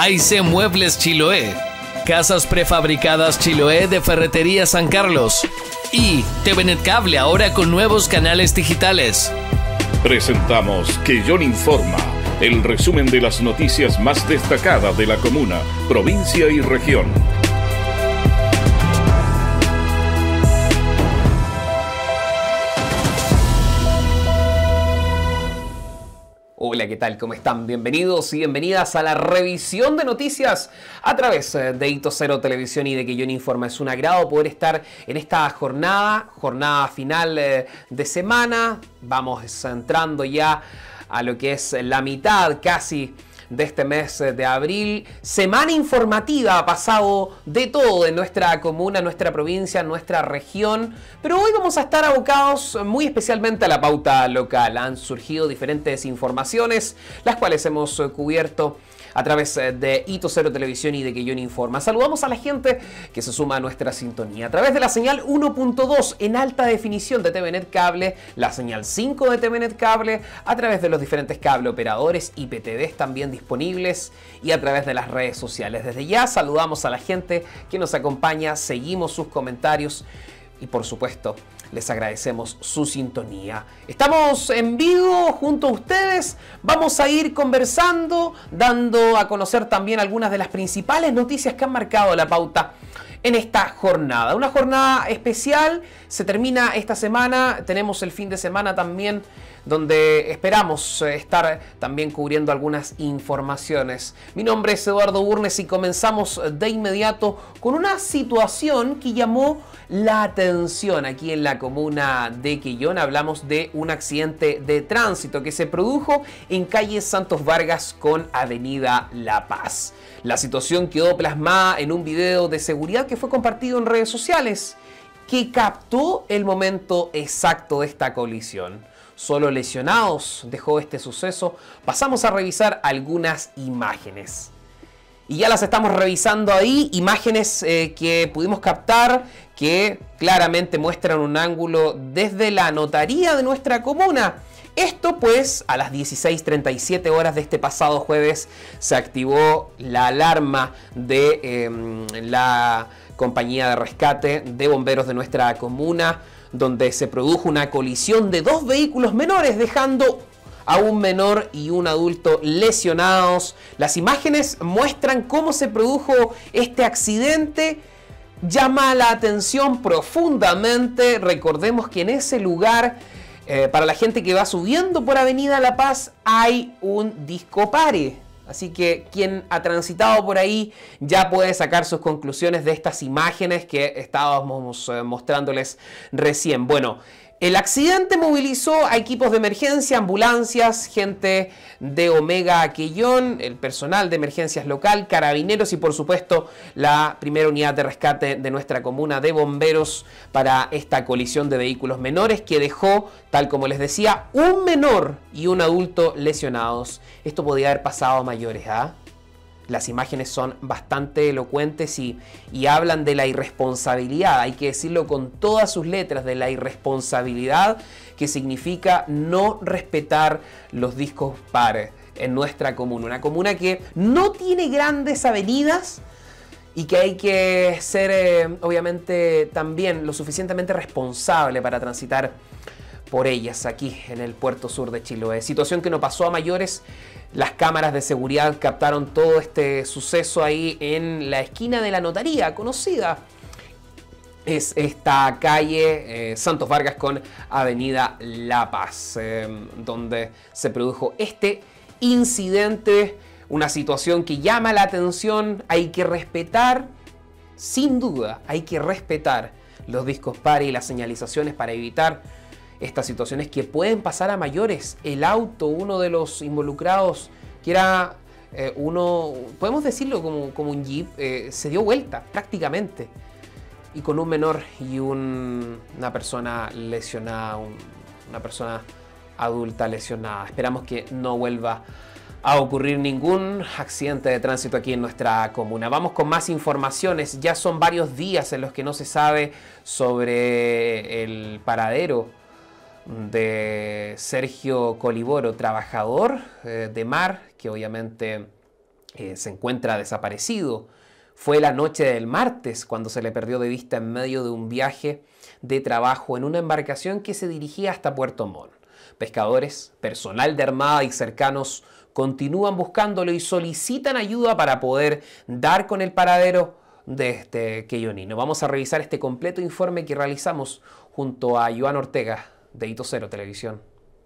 AIC Muebles Chiloé, Casas Prefabricadas Chiloé de Ferretería San Carlos y TVNet Cable ahora con nuevos canales digitales. Presentamos Quellón Informa, el resumen de las noticias más destacadas de la comuna, provincia y región. Hola, ¿qué tal? ¿Cómo están? Bienvenidos y bienvenidas a la revisión de noticias a través de Hito Cero Televisión y de Quellón Informa. Es un agrado poder estar en esta jornada final de semana. Vamos entrando ya a lo que es la mitad casi de este mes de abril. Semana informativa, ha pasado de todo en nuestra comuna, nuestra provincia, nuestra región. Pero hoy vamos a estar abocados muy especialmente a la pauta local. Han surgido diferentes informaciones, las cuales hemos cubierto a través de Hito Cero Televisión y de Quellón Informa. Saludamos a la gente que se suma a nuestra sintonía a través de la señal 1.2 en alta definición de TVNet Cable, la señal 5 de TVNet Cable, a través de los diferentes cable operadores IPTVs también disponibles y a través de las redes sociales. Desde ya saludamos a la gente que nos acompaña, seguimos sus comentarios y por supuesto les agradecemos su sintonía. Estamos en vivo junto a ustedes. Vamos a ir conversando, dando a conocer también algunas de las principales noticias que han marcado la pauta en esta jornada. Una jornada especial. Se termina esta semana. Tenemos el fin de semana también, donde esperamos estar también cubriendo algunas informaciones. Mi nombre es Eduardo Burnes y comenzamos de inmediato con una situación que llamó la atención aquí en la comuna de Quellón. Hablamos de un accidente de tránsito que se produjo en calle Santos Vargas con avenida La Paz. La situación quedó plasmada en un video de seguridad que fue compartido en redes sociales, que captó el momento exacto de esta colisión. Solo lesionados dejó este suceso. Pasamos a revisar algunas imágenes. Y ya las estamos revisando ahí, imágenes que pudimos captar, que claramente muestran un ángulo desde la notaría de nuestra comuna. Esto pues a las 16:37 horas de este pasado jueves se activó la alarma de la compañía de rescate de bomberos de nuestra comuna, donde se produjo una colisión de dos vehículos menores, dejando a un menor y un adulto lesionados. Las imágenes muestran cómo se produjo este accidente. Llama la atención profundamente. Recordemos que en ese lugar, para la gente que va subiendo por Avenida La Paz, hay un disco pare. Así que quien ha transitado por ahí ya puede sacar sus conclusiones de estas imágenes que estábamos mostrándoles recién. Bueno, el accidente movilizó a equipos de emergencia, ambulancias, gente de Omega Quellón, el personal de emergencias local, carabineros y por supuesto la primera unidad de rescate de nuestra comuna de bomberos para esta colisión de vehículos menores que dejó, tal como les decía, un menor y un adulto lesionados. Esto podía haber pasado a mayores, ¿ah? Las imágenes son bastante elocuentes y hablan de la irresponsabilidad, hay que decirlo con todas sus letras, de la irresponsabilidad que significa no respetar los discos pares en nuestra comuna. Una comuna que no tiene grandes avenidas y que hay que ser obviamente también lo suficientemente responsable para transitar por ellas aquí en el puerto sur de Chiloé. Situación que no pasó a mayores. Las cámaras de seguridad captaron todo este suceso ahí en la esquina de la notaría conocida. Es esta calle Santos Vargas con avenida La Paz, donde se produjo este incidente. Una situación que llama la atención. Hay que respetar, sin duda, hay que respetar los discos pare y las señalizaciones para evitar estas situaciones que pueden pasar a mayores. El auto, uno de los involucrados, que era podemos decirlo como un jeep, se dio vuelta prácticamente. Y con un menor y una persona lesionada, una persona adulta lesionada. Esperamos que no vuelva a ocurrir ningún accidente de tránsito aquí en nuestra comuna. Vamos con más informaciones. Ya son varios días en los que no se sabe sobre el paradero de Sergio Coliboro, trabajador de mar, que obviamente se encuentra desaparecido. Fue la noche del martes cuando se le perdió de vista en medio de un viaje de trabajo en una embarcación que se dirigía hasta Puerto Montt. Pescadores, personal de Armada y cercanos continúan buscándolo y solicitan ayuda para poder dar con el paradero de este queyonino. Vamos a revisar este completo informe que realizamos junto a Joan Ortega de Hito Cero Televisión.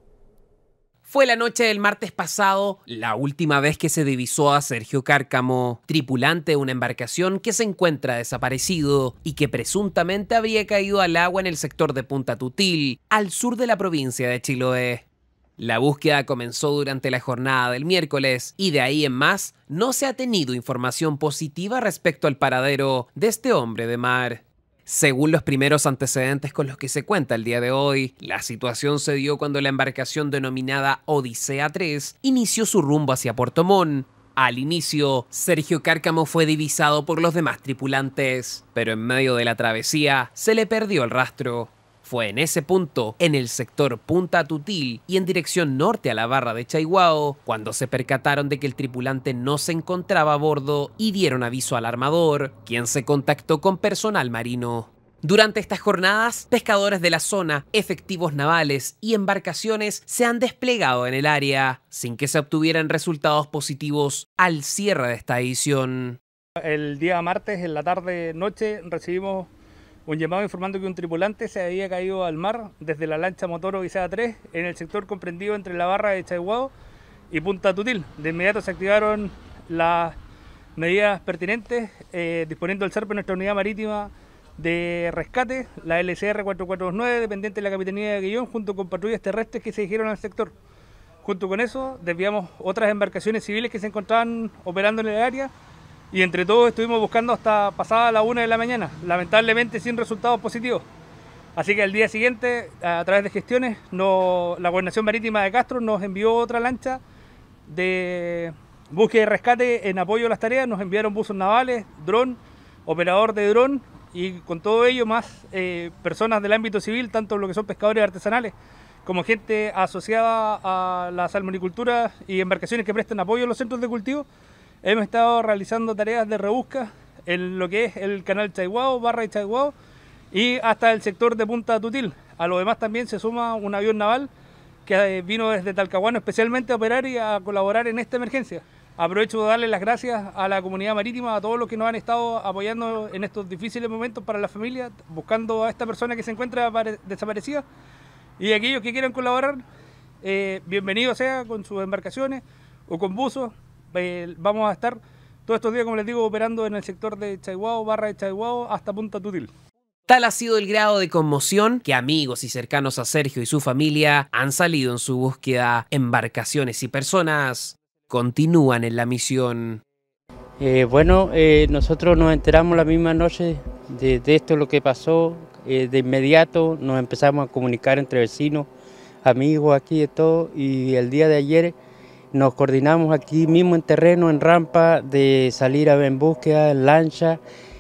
Fue la noche del martes pasado la última vez que se divisó a Sergio Cárcamo, tripulante de una embarcación que se encuentra desaparecido y que presuntamente habría caído al agua en el sector de Punta Tutil, al sur de la provincia de Chiloé. La búsqueda comenzó durante la jornada del miércoles y de ahí en más no se ha tenido información positiva respecto al paradero de este hombre de mar. Según los primeros antecedentes con los que se cuenta el día de hoy, la situación se dio cuando la embarcación denominada Odisea 3 inició su rumbo hacia Puerto Montt. Al inicio, Sergio Cárcamo fue divisado por los demás tripulantes, pero en medio de la travesía se le perdió el rastro. Fue en ese punto, en el sector Punta Tutil y en dirección norte a la barra de Chaiguao, cuando se percataron de que el tripulante no se encontraba a bordo y dieron aviso al armador, quien se contactó con personal marino. Durante estas jornadas, pescadores de la zona, efectivos navales y embarcaciones se han desplegado en el área, sin que se obtuvieran resultados positivos al cierre de esta edición. El día martes, en la tarde-noche, recibimos un llamado informando que un tripulante se había caído al mar desde la lancha motor Odisea 3 en el sector comprendido entre la barra de Chaiguao y Punta Tutil. De inmediato se activaron las medidas pertinentes, disponiendo el SERPE, nuestra unidad marítima de rescate, la LCR 449, dependiente de la Capitanía de Quellón, junto con patrullas terrestres que se dirigieron al sector. Junto con eso, desviamos otras embarcaciones civiles que se encontraban operando en el área, y entre todos estuvimos buscando hasta pasada la 1 de la mañana, lamentablemente sin resultados positivos. Así que al día siguiente, a través de gestiones, la Gobernación Marítima de Castro nos envió otra lancha de búsqueda y rescate en apoyo a las tareas. Nos enviaron buzos navales, dron, operador de dron, y con todo ello más personas del ámbito civil, tanto lo que son pescadores artesanales como gente asociada a la salmonicultura y embarcaciones que prestan apoyo a los centros de cultivo. Hemos estado realizando tareas de rebusca en lo que es el canal Chaiguao, barra de Chaiguao y hasta el sector de Punta Tutil. A lo demás también se suma un avión naval que vino desde Talcahuano especialmente a operar y a colaborar en esta emergencia. Aprovecho de darle las gracias a la comunidad marítima, a todos los que nos han estado apoyando en estos difíciles momentos para la familia, buscando a esta persona que se encuentra desaparecida. Y aquellos que quieran colaborar, bienvenido sea con sus embarcaciones o con buzos. Vamos a estar todos estos días, como les digo, operando en el sector de Chaiguao, barra de Chaiguao, hasta Punta Tutil. Tal ha sido el grado de conmoción que amigos y cercanos a Sergio y su familia han salido en su búsqueda. Embarcaciones y personas continúan en la misión. Nosotros nos enteramos la misma noche de esto, lo que pasó. De inmediato nos empezamos a comunicar entre vecinos, amigos aquí de todo, y el día de ayer nos coordinamos aquí mismo en terreno, en rampa, de salir en búsqueda, en lancha,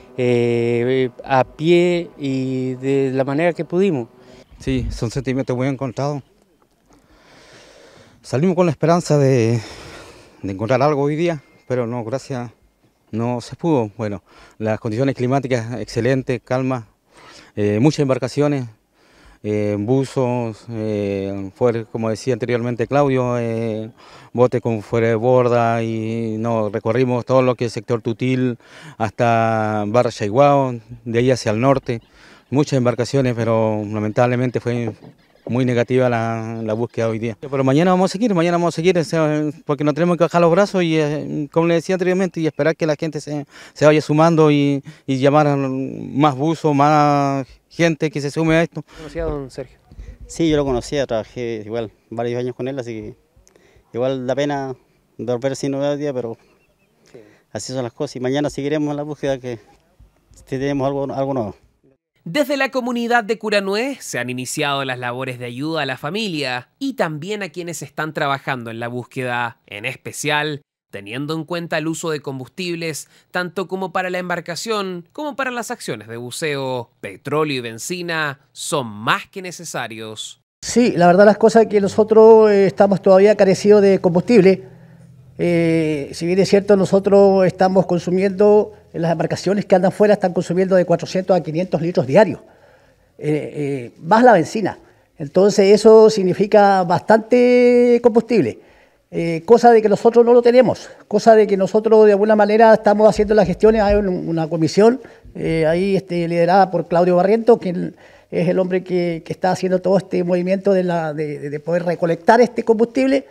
a pie y de la manera que pudimos. Sí, son sentimientos muy encontrados. Salimos con la esperanza de encontrar algo hoy día, pero no, gracias, no se pudo. Bueno, las condiciones climáticas excelentes, calma, muchas embarcaciones. Buzos, como decía anteriormente Claudio, bote con fuera de borda, y recorrimos todo lo que es sector Tutil hasta Barra Chaiguao, de ahí hacia el norte, muchas embarcaciones, pero lamentablemente fue muy negativa la búsqueda hoy día. Pero mañana vamos a seguir, porque no tenemos que bajar los brazos y, como les decía anteriormente, y esperar que la gente se vaya sumando y llamar a más buzos, más gente que se sume a esto. ¿Conocía a don Sergio? Sí, yo lo conocía, trabajé igual varios años con él, así que igual da pena volver sin novedad día, pero sí, así son las cosas. Y mañana seguiremos en la búsqueda, que tenemos algo nuevo. Desde la comunidad de Curanué se han iniciado las labores de ayuda a la familia y también a quienes están trabajando en la búsqueda, en especial teniendo en cuenta el uso de combustibles tanto como para la embarcación como para las acciones de buceo. Petróleo y benzina son más que necesarios. Sí, la verdad las cosas es que nosotros estamos todavía carecidos de combustible Si bien es cierto, nosotros estamos consumiendo, en las embarcaciones que andan fuera están consumiendo de 400 a 500 litros diarios, más la benzina. Entonces eso significa bastante combustible, cosa de que nosotros no lo tenemos, cosa de que nosotros de alguna manera estamos haciendo las gestiones. Hay una comisión ahí liderada por Claudio Barriento, quien es el hombre que está haciendo todo este movimiento de poder recolectar este combustible.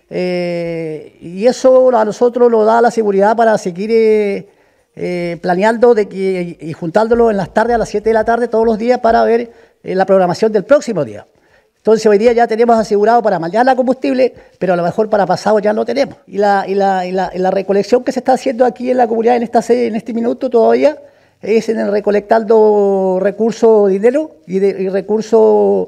Y eso a nosotros nos da la seguridad para seguir planeando y juntándolo en las tardes a las 7 de la tarde todos los días para ver la programación del próximo día. Entonces hoy día ya tenemos asegurado para mañana combustible, pero a lo mejor para pasado ya no tenemos. Y la recolección que se está haciendo aquí en la comunidad en esta sede, en este minuto todavía, es en el recolectando recursos, dinero y recursos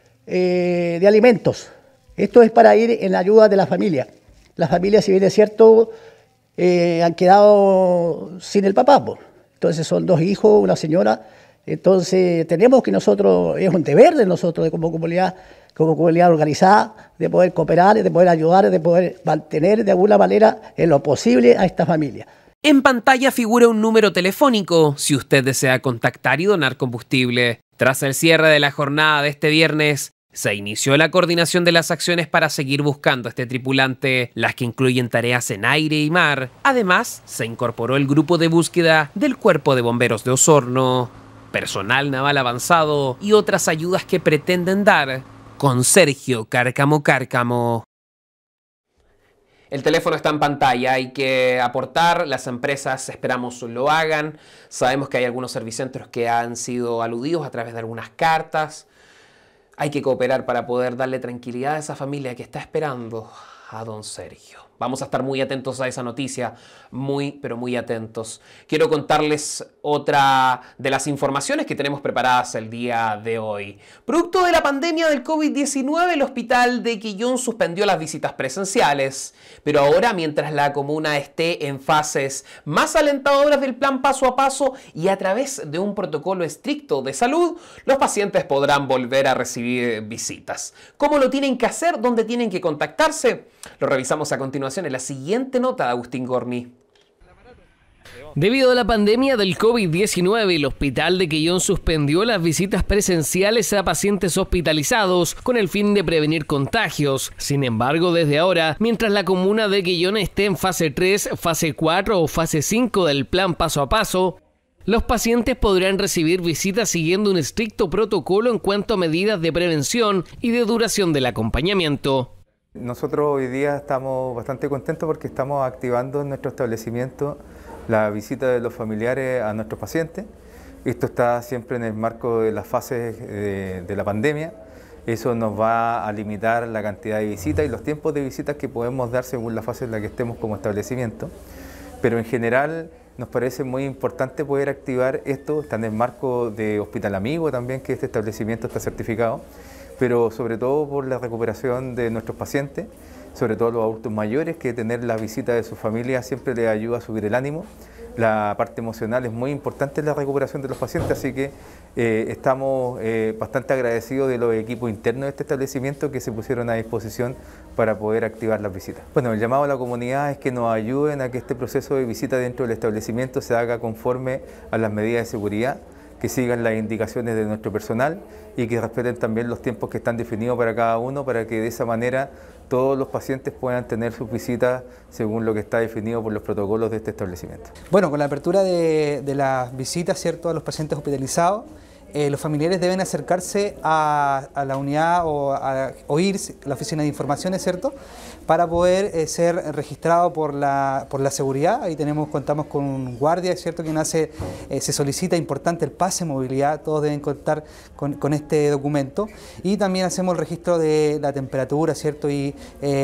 de alimentos. Esto es para ir en ayuda de la familia. Las familias, si bien es cierto, han quedado sin el papá, pues. Entonces son 2 hijos, una señora. Entonces tenemos que nosotros, es un deber de nosotros como comunidad organizada, de poder cooperar, de poder ayudar, de poder mantener de alguna manera en lo posible a esta familia. En pantalla figura un número telefónico si usted desea contactar y donar combustible. Tras el cierre de la jornada de este viernes, se inició la coordinación de las acciones para seguir buscando a este tripulante, las que incluyen tareas en aire y mar. Además, se incorporó el grupo de búsqueda del Cuerpo de Bomberos de Osorno, personal naval avanzado y otras ayudas que pretenden dar con Sergio Cárcamo. El teléfono está en pantalla, hay que aportar, las empresas esperamos lo hagan. Sabemos que hay algunos servicentros que han sido aludidos a través de algunas cartas. Hay que cooperar para poder darle tranquilidad a esa familia que está esperando a don Sergio. Vamos a estar muy atentos a esa noticia, pero muy atentos. Quiero contarles otra de las informaciones que tenemos preparadas el día de hoy. Producto de la pandemia del COVID-19, el hospital de Quillón suspendió las visitas presenciales. Pero ahora, mientras la comuna esté en fases más alentadoras del plan paso a paso y a través de un protocolo estricto de salud, los pacientes podrán volver a recibir visitas. ¿Cómo lo tienen que hacer? ¿Dónde tienen que contactarse? Lo revisamos a continuación en la siguiente nota de Agustín Gorni. Debido a la pandemia del COVID-19, el Hospital de Quillón suspendió las visitas presenciales a pacientes hospitalizados con el fin de prevenir contagios. Sin embargo, desde ahora, mientras la comuna de Quillón esté en fase 3, fase 4 o fase 5 del plan paso a paso, los pacientes podrán recibir visitas siguiendo un estricto protocolo en cuanto a medidas de prevención y de duración del acompañamiento. Nosotros hoy día estamos bastante contentos porque estamos activando en nuestro establecimiento la visita de los familiares a nuestros pacientes. Esto está siempre en el marco de las fases de la pandemia. Eso nos va a limitar la cantidad de visitas y los tiempos de visitas que podemos dar según la fase en la que estemos como establecimiento. Pero en general nos parece muy importante poder activar esto. Está en el marco de Hospital Amigo también, que este establecimiento está certificado, pero sobre todo por la recuperación de nuestros pacientes, sobre todo los adultos mayores, que tener la visita de su familia siempre les ayuda a subir el ánimo. La parte emocional es muy importante en la recuperación de los pacientes, así que estamos bastante agradecidos de los equipos internos de este establecimiento que se pusieron a disposición para poder activar las visitas. Bueno, el llamado a la comunidad es que nos ayuden a que este proceso de visita dentro del establecimiento se haga conforme a las medidas de seguridad, que sigan las indicaciones de nuestro personal y que respeten también los tiempos que están definidos para cada uno, para que de esa manera todos los pacientes puedan tener sus visitas según lo que está definido por los protocolos de este establecimiento. Bueno, con la apertura de las visitas, ¿cierto?, a los pacientes hospitalizados, los familiares deben acercarse a la unidad o ir a la oficina de informaciones, ¿cierto?, para poder ser registrado por la seguridad. Ahí contamos con un guardia, ¿cierto?, quien se solicita importante el pase de movilidad. Todos deben contar con este documento, y también hacemos el registro de la temperatura, ¿cierto?, y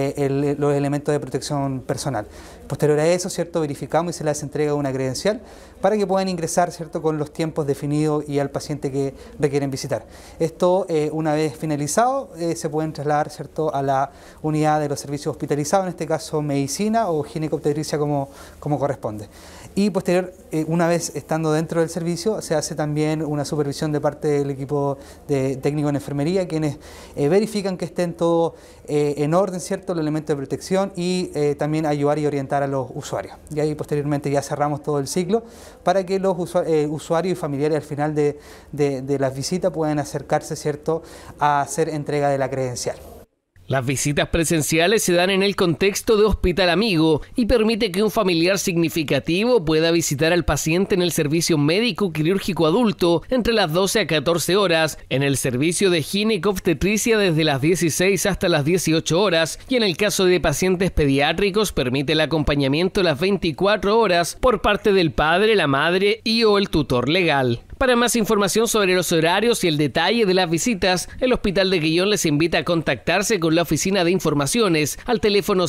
los elementos de protección personal. Posterior a eso, ¿cierto?, verificamos y se les entrega una credencial para que puedan ingresar, ¿cierto?, con los tiempos definidos y al paciente que requieren visitar. Esto, una vez finalizado, se pueden trasladar, ¿cierto?, a la unidad de los servicios hospitalizados, en este caso medicina o ginecobstetricia como corresponde. Y posterior una vez estando dentro del servicio, se hace también una supervisión de parte del equipo de técnico en enfermería, quienes verifican que estén todo en orden, ¿cierto?, los elementos de protección, y también ayudar y orientar a los usuarios. Y ahí posteriormente ya cerramos todo el ciclo para que los usuarios y familiares al final de las visitas puedan acercarse, ¿cierto?, a hacer entrega de la credencial. Las visitas presenciales se dan en el contexto de Hospital Amigo y permite que un familiar significativo pueda visitar al paciente en el servicio médico quirúrgico adulto entre las 12 a 14 horas, en el servicio de ginecobstetricia desde las 16 hasta las 18 horas y en el caso de pacientes pediátricos permite el acompañamiento las 24 horas por parte del padre, la madre y o el tutor legal. Para más información sobre los horarios y el detalle de las visitas, el Hospital de Quellón les invita a contactarse con la Oficina de Informaciones al teléfono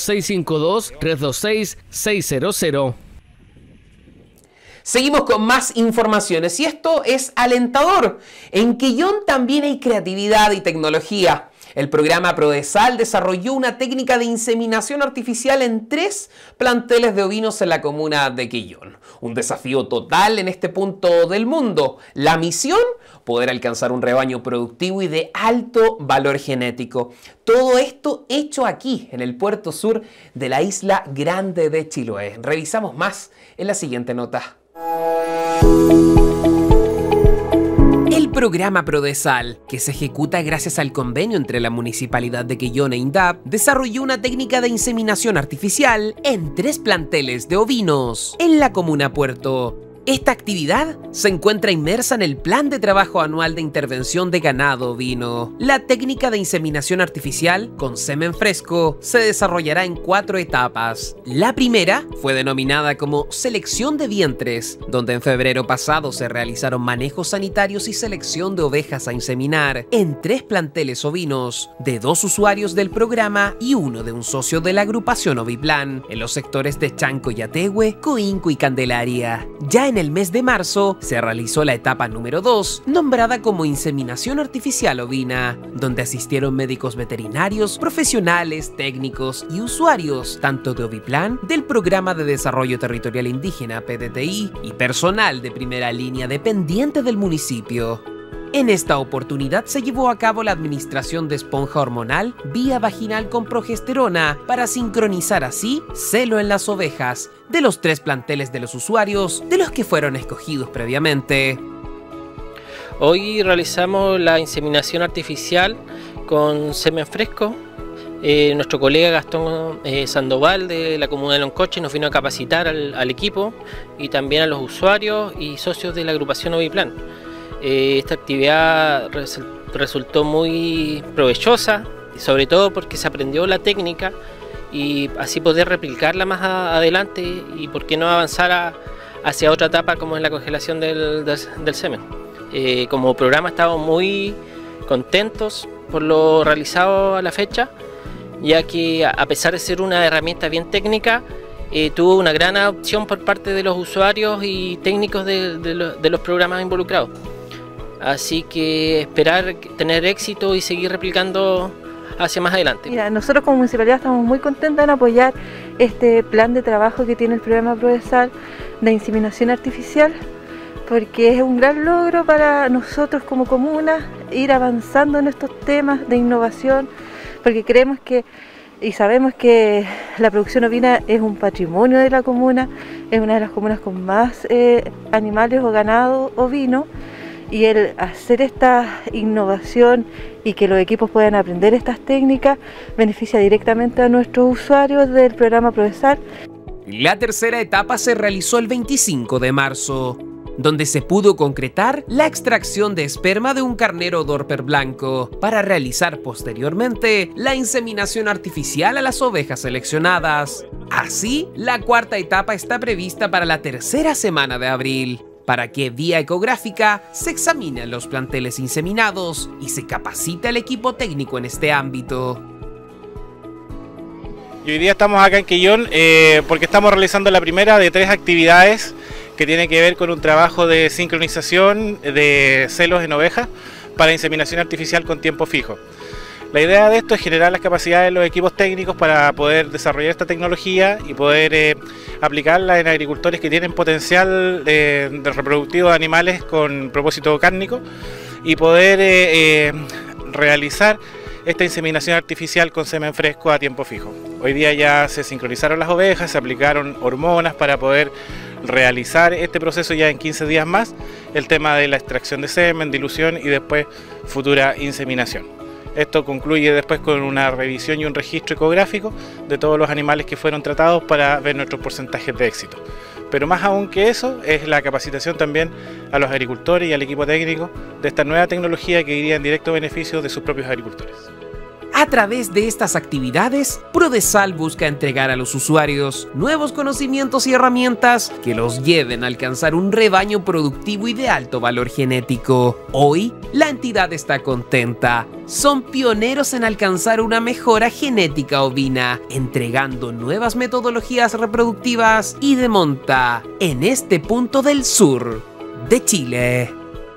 652-326-600. Seguimos con más informaciones y esto es alentador. En Quellón también hay creatividad y tecnología. El programa Prodesal desarrolló una técnica de inseminación artificial en 3 planteles de ovinos en la comuna de Quellón. Un desafío total en este punto del mundo. La misión, poder alcanzar un rebaño productivo y de alto valor genético. Todo esto hecho aquí, en el puerto sur de la isla Grande de Chiloé. Revisamos más en la siguiente nota. El programa Prodesal, que se ejecuta gracias al convenio entre la Municipalidad de Quellón e INDAP, desarrolló una técnica de inseminación artificial en 3 planteles de ovinos en la comuna Puerto. Esta actividad se encuentra inmersa en el Plan de Trabajo Anual de Intervención de Ganado Ovino. La técnica de inseminación artificial con semen fresco se desarrollará en 4 etapas. La primera fue denominada como selección de vientres, donde en febrero pasado se realizaron manejos sanitarios y selección de ovejas a inseminar en 3 planteles ovinos, de 2 usuarios del programa y 1 de un socio de la agrupación Oviplan, en los sectores de Chanco y Atehue, Coinco y Candelaria. Ya en el mes de marzo se realizó la etapa número 2, nombrada como inseminación artificial ovina, donde asistieron médicos veterinarios, profesionales, técnicos y usuarios, tanto de Oviplan, del Programa de Desarrollo Territorial Indígena PDTI y personal de primera línea dependiente del municipio. En esta oportunidad se llevó a cabo la administración de esponja hormonal vía vaginal con progesterona para sincronizar así celo en las ovejas de los 3 planteles de los usuarios de los que fueron escogidos previamente. Hoy realizamos la inseminación artificial con semen fresco. Nuestro colega Gastón Sandoval de la comuna de Loncoche nos vino a capacitar al equipo y también a los usuarios y socios de la agrupación Oviplan. Esta actividad resultó muy provechosa, sobre todo porque se aprendió la técnica y así poder replicarla más adelante y por qué no avanzar hacia otra etapa como es la congelación del semen. Como programa estamos muy contentos por lo realizado a la fecha, ya que a pesar de ser una herramienta bien técnica, tuvo una gran adopción por parte de los usuarios y técnicos de los programas involucrados. Así que esperar tener éxito y seguir replicando hacia más adelante. Mira, nosotros como municipalidad estamos muy contentos en apoyar este plan de trabajo que tiene el programa Prodesal de inseminación artificial, porque es un gran logro para nosotros como comuna ir avanzando en estos temas de innovación, porque creemos que y sabemos que la producción ovina es un patrimonio de la comuna, es una de las comunas con más animales o ganado ovino. Y el hacer esta innovación y que los equipos puedan aprender estas técnicas beneficia directamente a nuestros usuarios del programa Prodesal. La tercera etapa se realizó el 25 de marzo, donde se pudo concretar la extracción de esperma de un carnero Dorper blanco para realizar posteriormente la inseminación artificial a las ovejas seleccionadas. Así, la cuarta etapa está prevista para la tercera semana de abril, para que vía ecográfica se examinen los planteles inseminados y se capacite al equipo técnico en este ámbito. Y hoy día estamos acá en Quellón porque estamos realizando la primera de 3 actividades que tiene que ver con un trabajo de sincronización de celos en ovejas para inseminación artificial con tiempo fijo. La idea de esto es generar las capacidades de los equipos técnicos para poder desarrollar esta tecnología y poder aplicarla en agricultores que tienen potencial de reproductivo de animales con propósito cárnico y poder realizar esta inseminación artificial con semen fresco a tiempo fijo. Hoy día ya se sincronizaron las ovejas, se aplicaron hormonas para poder realizar este proceso ya en 15 días más, el tema de la extracción de semen, dilución y después futura inseminación. Esto concluye después con una revisión y un registro ecográfico de todos los animales que fueron tratados para ver nuestros porcentajes de éxito. Pero más aún que eso es la capacitación también a los agricultores y al equipo técnico de esta nueva tecnología que iría en directo beneficio de sus propios agricultores. A través de estas actividades, Prodesal busca entregar a los usuarios nuevos conocimientos y herramientas que los lleven a alcanzar un rebaño productivo y de alto valor genético. Hoy, la entidad está contenta. Son pioneros en alcanzar una mejora genética ovina, entregando nuevas metodologías reproductivas y de monta en este punto del sur de Chile.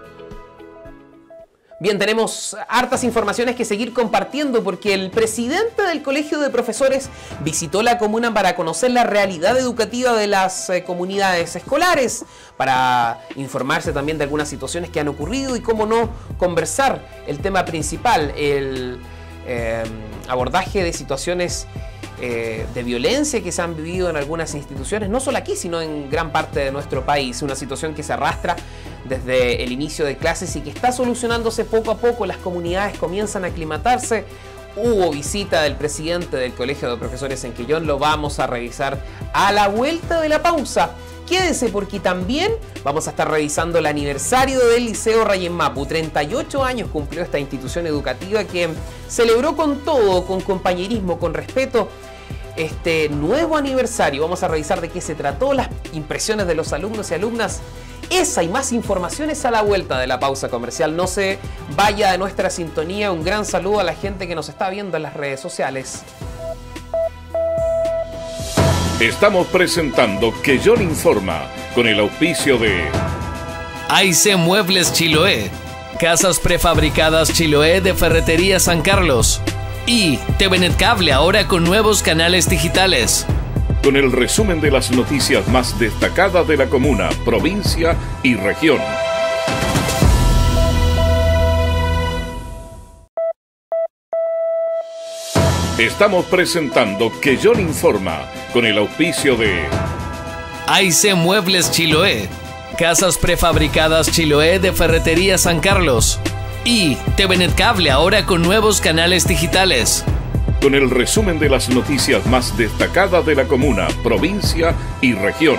Bien, tenemos hartas informaciones que seguir compartiendo porque el presidente del Colegio de Profesores visitó la comuna para conocer la realidad educativa de las comunidades escolares, para informarse también de algunas situaciones que han ocurrido y, cómo no, conversar el tema principal, el abordaje de situaciones de violencia que se han vivido en algunas instituciones, no solo aquí, sino en gran parte de nuestro país. Una situación que se arrastra desde el inicio de clases y que está solucionándose poco a poco. Las comunidades comienzan a aclimatarse. Hubo visita del presidente del Colegio de Profesores en Quellón, lo vamos a revisar a la vuelta de la pausa. Quédense porque también vamos a estar revisando el aniversario del Liceo Rayén Mapu. 38 años cumplió esta institución educativa que celebró con todo, con compañerismo, con respeto, este nuevo aniversario. Vamos a revisar de qué se trató, las impresiones de los alumnos y alumnas. Esa y más informaciones a la vuelta de la pausa comercial. No se vaya de nuestra sintonía. Un gran saludo a la gente que nos está viendo en las redes sociales. Estamos presentando Quellón Informa con el auspicio de AIC Muebles Chiloé, Casas Prefabricadas Chiloé de Ferretería San Carlos y TVNet Cable, ahora con nuevos canales digitales. Con el resumen de las noticias más destacadas de la comuna, provincia y región. Estamos presentando Quellón Informa con el auspicio de AIC Muebles Chiloé, Casas Prefabricadas Chiloé de Ferretería San Carlos y TVNet Cable, ahora con nuevos canales digitales. Con el resumen de las noticias más destacadas de la comuna, provincia y región.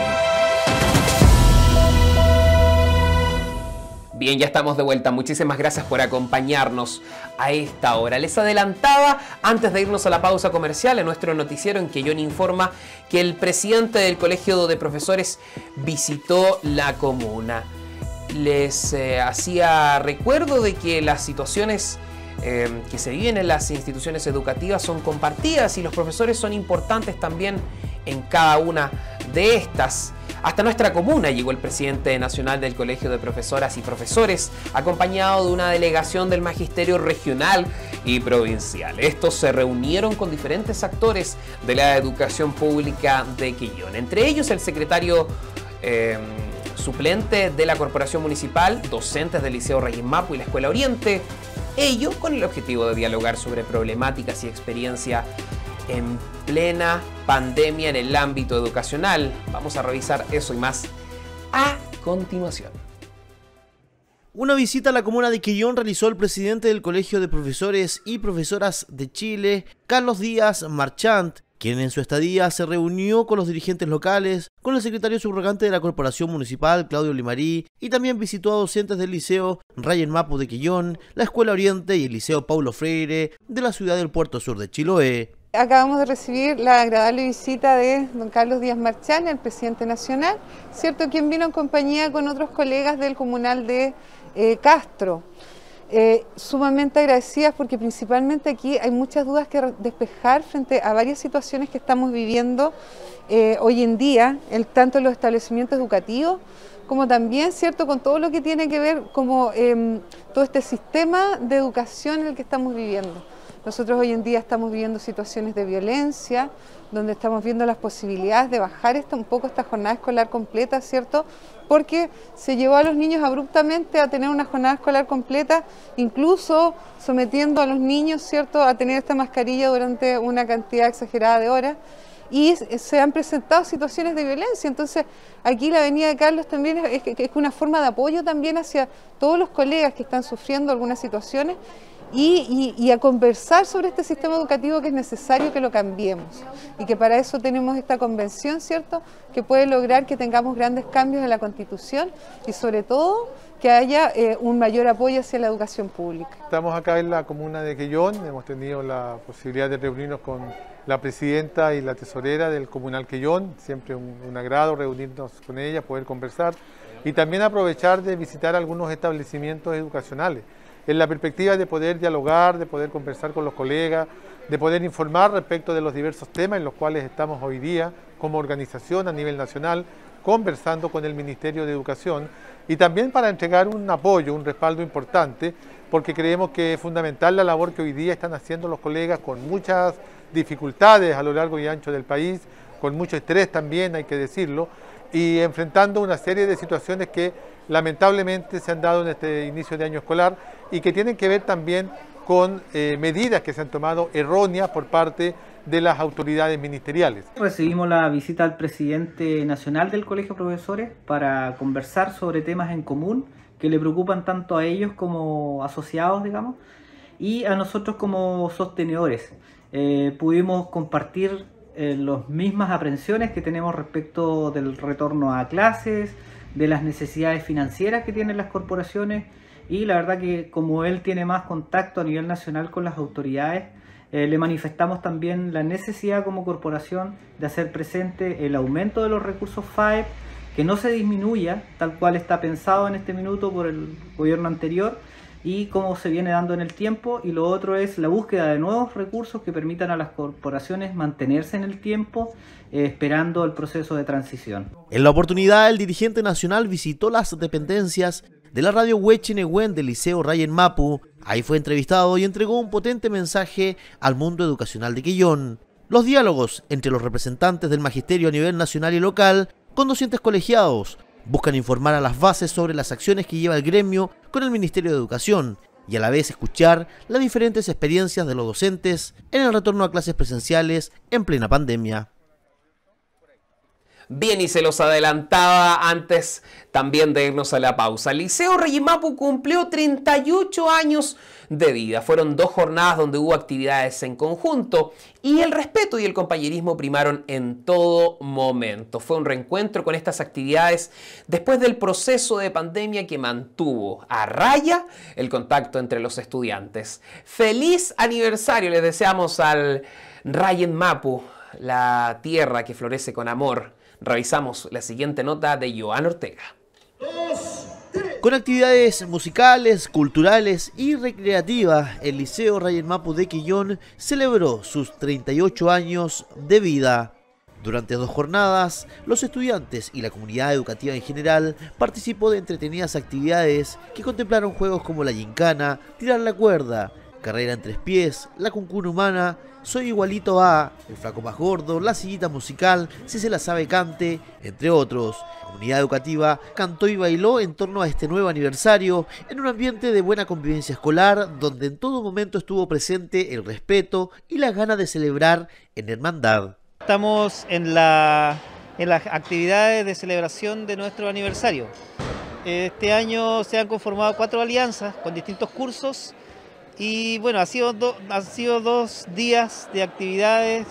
Bien, ya estamos de vuelta. Muchísimas gracias por acompañarnos a esta hora. Les adelantaba, antes de irnos a la pausa comercial, en nuestro noticiero en Quellón Informa, que el presidente del Colegio de Profesores visitó la comuna. Les hacía recuerdo de que las situaciones que se viven en las instituciones educativas son compartidas y los profesores son importantes también en cada una de estas. Hasta nuestra comuna llegó el presidente nacional del Colegio de Profesoras y Profesores, acompañado de una delegación del magisterio regional y provincial. Estos se reunieron con diferentes actores de la educación pública de Quellón, entre ellos el secretario suplente de la Corporación Municipal, docentes del Liceo Rayén Mapu y la Escuela Oriente, ello con el objetivo de dialogar sobre problemáticas y experiencia en plena pandemia en el ámbito educacional. Vamos a revisar eso y más a continuación. Una visita a la comuna de Quellón realizó el presidente del Colegio de Profesores y Profesoras de Chile, Carlos Díaz Marchant, quien en su estadía se reunió con los dirigentes locales, con el secretario subrogante de la Corporación Municipal, Claudio Limarí, y también visitó a docentes del Liceo Rayén Mapu de Quellón, la Escuela Oriente y el Liceo Paulo Freire de la ciudad del Puerto Sur de Chiloé. Acabamos de recibir la agradable visita de don Carlos Díaz Marchant, el presidente nacional, ¿cierto?, quien vino en compañía con otros colegas del comunal de Castro. Sumamente agradecidas porque principalmente aquí hay muchas dudas que despejar frente a varias situaciones que estamos viviendo hoy en día, tanto en los establecimientos educativos como también, ¿cierto?, con todo lo que tiene que ver como todo este sistema de educación en el que estamos viviendo. Nosotros hoy en día estamos viviendo situaciones de violencia, donde estamos viendo las posibilidades de bajar un poco esta jornada escolar completa, ¿cierto? Porque se llevó a los niños abruptamente a tener una jornada escolar completa, incluso sometiendo a los niños, ¿cierto?, a tener esta mascarilla durante una cantidad exagerada de horas, y se han presentado situaciones de violencia. Entonces aquí la Avenida de Carlos también es una forma de apoyo también hacia todos los colegas que están sufriendo algunas situaciones, y a conversar sobre este sistema educativo, que es necesario que lo cambiemos y que para eso tenemos esta convención, ¿cierto?, que puede lograr que tengamos grandes cambios en la Constitución y sobre todo que haya un mayor apoyo hacia la educación pública. Estamos acá en la comuna de Quellón, hemos tenido la posibilidad de reunirnos con la presidenta y la tesorera del Comunal Quellón, siempre un agrado reunirnos con ella, poder conversar y también aprovechar de visitar algunos establecimientos educacionales, en la perspectiva de poder dialogar, de poder conversar con los colegas, de poder informar respecto de los diversos temas en los cuales estamos hoy día como organización a nivel nacional, conversando con el Ministerio de Educación y también para entregar un apoyo, un respaldo importante, porque creemos que es fundamental la labor que hoy día están haciendo los colegas con muchas dificultades a lo largo y ancho del país, con mucho estrés también, hay que decirlo, y enfrentando una serie de situaciones que lamentablemente se han dado en este inicio de año escolar y que tienen que ver también con medidas que se han tomado erróneas por parte de las autoridades ministeriales. Recibimos la visita al presidente nacional del Colegio de Profesores para conversar sobre temas en común que le preocupan tanto a ellos como asociados, digamos, y a nosotros como sostenedores. Pudimos compartir las mismas aprensiones que tenemos respecto del retorno a clases, de las necesidades financieras que tienen las corporaciones, y la verdad que como él tiene más contacto a nivel nacional con las autoridades, le manifestamos también la necesidad como corporación de hacer presente el aumento de los recursos FAEP, que no se disminuya tal cual está pensado en este minuto por el gobierno anterior y cómo se viene dando en el tiempo, y lo otro es la búsqueda de nuevos recursos que permitan a las corporaciones mantenerse en el tiempo, esperando el proceso de transición. En la oportunidad, el dirigente nacional visitó las dependencias de la radio Huechinehuen del Liceo Rayén Mapu. Ahí fue entrevistado y entregó un potente mensaje al mundo educacional de Quellón. Los diálogos entre los representantes del magisterio a nivel nacional y local con docentes colegiados buscan informar a las bases sobre las acciones que lleva el gremio con el Ministerio de Educación y a la vez escuchar las diferentes experiencias de los docentes en el retorno a clases presenciales en plena pandemia. Bien, y se los adelantaba antes también de irnos a la pausa. El Liceo Rayén Mapu cumplió 38 años de vida. Fueron 2 jornadas donde hubo actividades en conjunto y el respeto y el compañerismo primaron en todo momento. Fue un reencuentro con estas actividades después del proceso de pandemia que mantuvo a raya el contacto entre los estudiantes. ¡Feliz aniversario! Les deseamos al Rayén Mapu, la tierra que florece con amor. Revisamos la siguiente nota de Joan Ortega. Con actividades musicales, culturales y recreativas, el Liceo Rayén Mapu de Quellón celebró sus 38 años de vida. Durante 2 jornadas, los estudiantes y la comunidad educativa en general participó de entretenidas actividades que contemplaron juegos como la gincana, tirar la cuerda, carrera en 3 pies, la cuncuna humana, soy igualito a, el flaco más gordo, la sillita musical, si se la sabe cante, entre otros. La comunidad educativa cantó y bailó en torno a este nuevo aniversario en un ambiente de buena convivencia escolar donde en todo momento estuvo presente el respeto y las ganas de celebrar en hermandad. Estamos en las actividades de celebración de nuestro aniversario. Este año se han conformado 4 alianzas con distintos cursos. Y bueno, han sido 2 días de actividades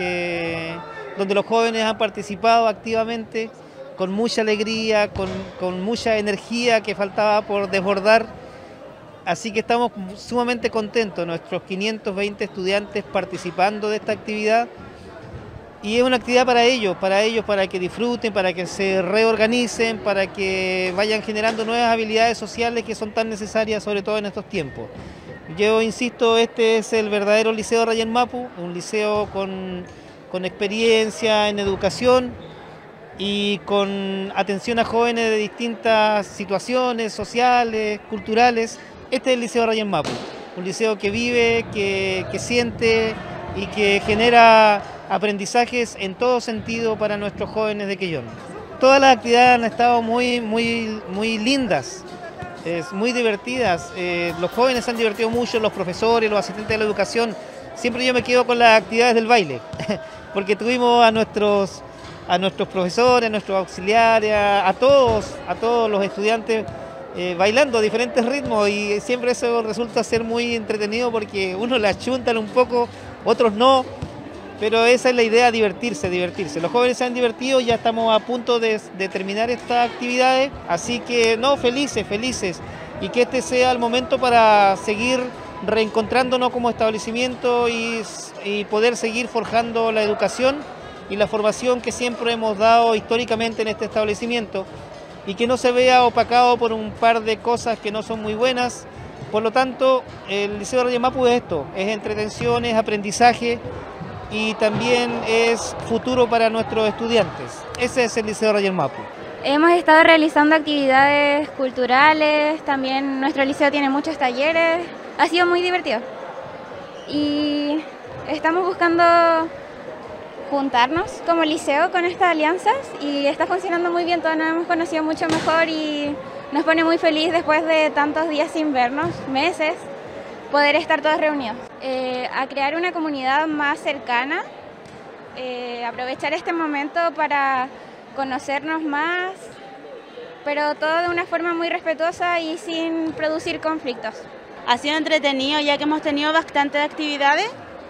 donde los jóvenes han participado activamente, con mucha alegría, con mucha energía que faltaba por desbordar. Así que estamos sumamente contentos, nuestros 520 estudiantes participando de esta actividad. Y es una actividad para ellos, para que disfruten, para que se reorganicen, para que vayan generando nuevas habilidades sociales que son tan necesarias, sobre todo en estos tiempos. Yo insisto, este es el verdadero Liceo Rayén Mapu, un liceo con experiencia en educación y con atención a jóvenes de distintas situaciones sociales, culturales. Este es el Liceo Rayén Mapu. un liceo que vive, que siente y que genera aprendizajes en todo sentido para nuestros jóvenes de Quellón. Todas las actividades han estado muy lindas, muy divertidas. Los jóvenes se han divertido mucho, los profesores, los asistentes de la educación. Siempre yo me quedo con las actividades del baile, porque tuvimos a nuestros profesores, a nuestros auxiliares, a todos los estudiantes bailando a diferentes ritmos, y siempre eso resulta ser muy entretenido porque unos la achuntan un poco, otros no, pero esa es la idea, divertirse. Los jóvenes se han divertido, ya estamos a punto de terminar estas actividades, así que felices, y que este sea el momento para seguir reencontrándonos como establecimiento y poder seguir forjando la educación y la formación que siempre hemos dado históricamente en este establecimiento, y que no se vea opacado por un par de cosas que no son muy buenas. Por lo tanto, el Liceo Reyes Mapu es esto, es entretención, es aprendizaje y también es futuro para nuestros estudiantes. Ese es el Liceo Reyes Mapu. Hemos estado realizando actividades culturales, también nuestro liceo tiene muchos talleres, ha sido muy divertido. Y estamos buscando juntarnos como liceo con estas alianzas y está funcionando muy bien, todos nos hemos conocido mucho mejor y nos pone muy feliz después de tantos días sin vernos, meses, poder estar todos reunidos. A crear una comunidad más cercana, aprovechar este momento para conocernos más, pero todo de una forma muy respetuosa y sin producir conflictos. Ha sido entretenido ya que hemos tenido bastantes actividades.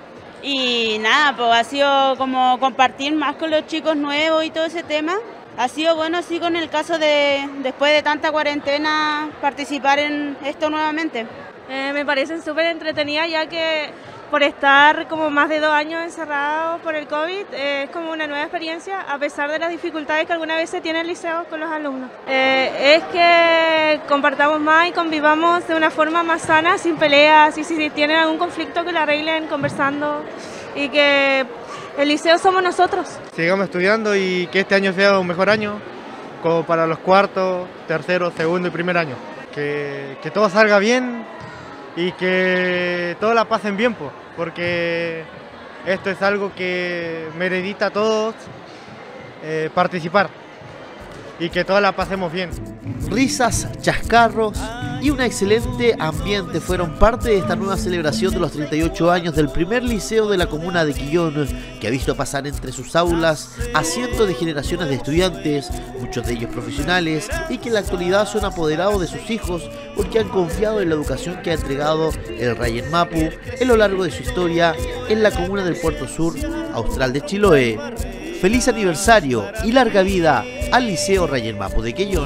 Y nada, pues ha sido como compartir más con los chicos nuevos y todo ese tema. Ha sido bueno, así con el caso de, después de tanta cuarentena, participar en esto nuevamente. Me parecen súper entretenidas ya que por estar como más de 2 años encerrados por el COVID, es como una nueva experiencia a pesar de las dificultades que alguna vez se tiene en el liceo con los alumnos. Es que compartamos más y convivamos de una forma más sana, sin peleas, y si tienen algún conflicto que lo arreglen conversando, y que el liceo somos nosotros. Sigamos estudiando y que este año sea un mejor año, como para los cuartos, terceros, segundo y primer año. Que todo salga bien y que todos la pasen bien, porque esto es algo que merita a todos participar y que todos la pasemos bien. Risas, chascarros y un excelente ambiente fueron parte de esta nueva celebración de los 38 años del primer liceo de la comuna de Quellón, que ha visto pasar entre sus aulas a cientos de generaciones de estudiantes, muchos de ellos profesionales, y que en la actualidad son apoderados de sus hijos porque han confiado en la educación que ha entregado el Reyes Mapu a lo largo de su historia en la comuna del Puerto Sur Austral de Chiloé. Feliz aniversario y larga vida al Liceo Reyes Mapu de Quellón.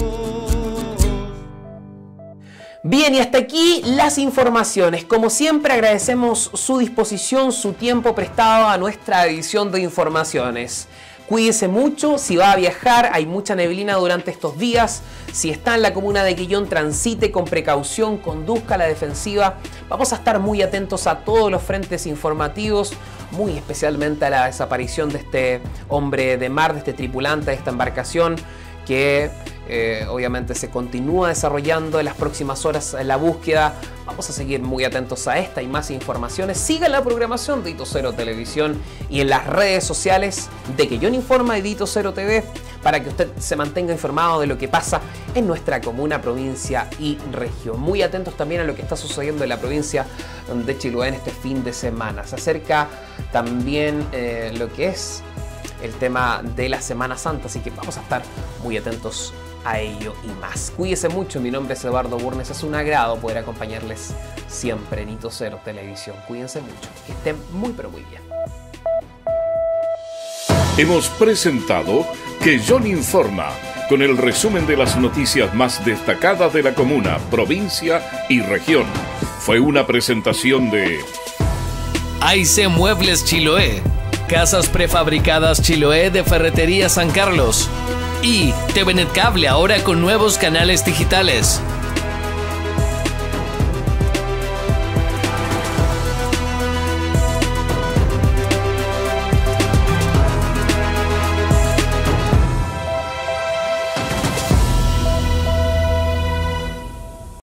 Bien, y hasta aquí las informaciones. Como siempre, agradecemos su disposición, su tiempo prestado a nuestra edición de informaciones. Cuídese mucho, si va a viajar, hay mucha neblina durante estos días. Si está en la comuna de Quellón, transite con precaución, conduzca a la defensiva. Vamos a estar muy atentos a todos los frentes informativos, muy especialmente a la desaparición de este hombre de mar, de este tripulante de esta embarcación, que obviamente se continúa desarrollando en las próximas horas en la búsqueda. Vamos a seguir muy atentos a esta y más informaciones. Siga la programación de Hito Cero Televisión y en las redes sociales de Quellón Informa y de Hito Cero TV para que usted se mantenga informado de lo que pasa en nuestra comuna, provincia y región. Muy atentos también a lo que está sucediendo en la provincia de Chiloé en este fin de semana. Se acerca también lo que es el tema de la Semana Santa, así que vamos a estar muy atentos a ello y más. Cuídese mucho, mi nombre es Eduardo Burnes, es un agrado poder acompañarles siempre en Hito Cero Televisión. Cuídense mucho, que estén muy pero muy bien. Hemos presentado Quellón Informa, con el resumen de las noticias más destacadas de la comuna, provincia y región. Fue una presentación de AIC Muebles Chiloé, Casas Prefabricadas Chiloé de Ferretería San Carlos y TVNet Cable, ahora con nuevos canales digitales.